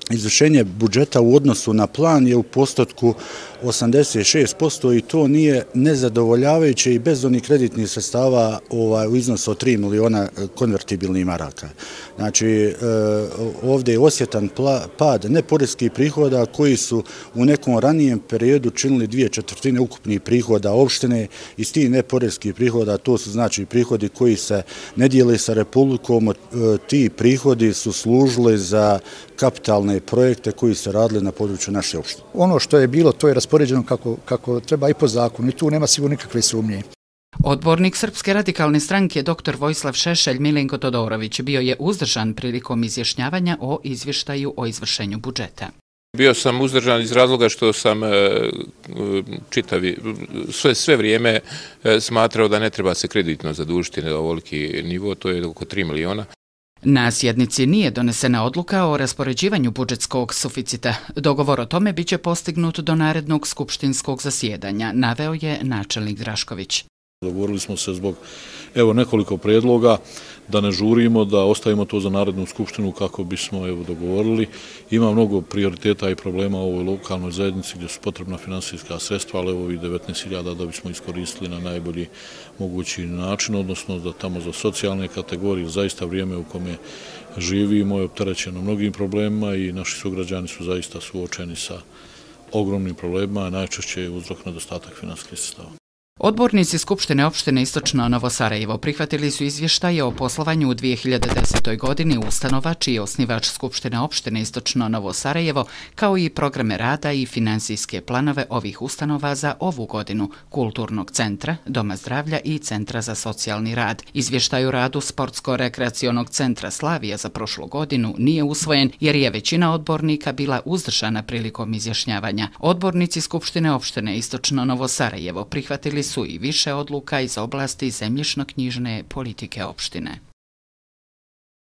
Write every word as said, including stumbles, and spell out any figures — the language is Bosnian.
izvršenje budžeta u odnosu na plan je u postotku osamdeset šest posto i to nije nezadovoljavajuće i bez onih kreditnih sredstava ovaj, u iznosu od tri miliona konvertibilnih maraka. Znači, ovdje je osjetan pad neporeskih prihoda koji su u nekom ranijem periodu činili dvije četvrtine ukupnih prihoda opštine i iz tih neporeskih prihoda, to su znači prihodi koji se ne dijele sa Republikom, ti prihodi su služili za kapitalne projekte koji se radili na području naše opštine. Ono što je bilo, to je raspoređeno kako, kako treba i po zakonu i tu nema sigurno nikakve sumnje. Odbornik Srpske radikalne stranke doktor Vojislav Šešelj Milenko Todorović bio je uzdržan prilikom izjašnjavanja o izvještaju o izvršenju budžeta. Bio sam uzdržan iz razloga što sam čitavi, sve, sve vrijeme smatrao da ne treba se kreditno zadužiti na ovoliki nivo, to je oko tri miliona. Na sjednici nije donesena odluka o raspoređivanju budžetskog suficita. Dogovor o tome biće postignut do narednog skupštinskog zasjedanja, naveo je načelnik Drašković. Dogovorili smo se zbog evo nekoliko prijedloga da ne žurimo, da ostavimo to za narednu skupštinu kako bismo evo dogovorili. Ima mnogo prioriteta i problema u ovoj lokalnoj zajednici gdje su potrebna finansijska sredstva, ali evo ovih devetnaest hiljada da bismo iskoristili na najbolji mogući način, odnosno da tamo za socijalne kategorije zaista vrijeme u kome živimo je opterećeno mnogim problemima i naši sugrađani su zaista suočeni sa ogromnim problemima, najčešće je uzrok nedostatak finansijskih sredstava. Odbornici Skupštine opštine Istočno Novo Sarajevo prihvatili su izvještaje o poslovanju u dvije hiljade desetoj. godini ustanova čiji je osnivač Skupštine opštine Istočno Novo Sarajevo, kao i programe rada i finansijske planove ovih ustanova za ovu godinu, Kulturnog centra, Doma zdravlja i Centra za socijalni rad. Izvještaj o radu Sportsko-rekreacionog centra Slavija za prošlu godinu nije usvojen jer je većina odbornika bila uzdržana prilikom izjašnjavanja. Odbornici Skupštine opštine Istočno Novo Sarajevo prihvatili su i više odluka iz oblasti zemljišno-knjižne politike opštine.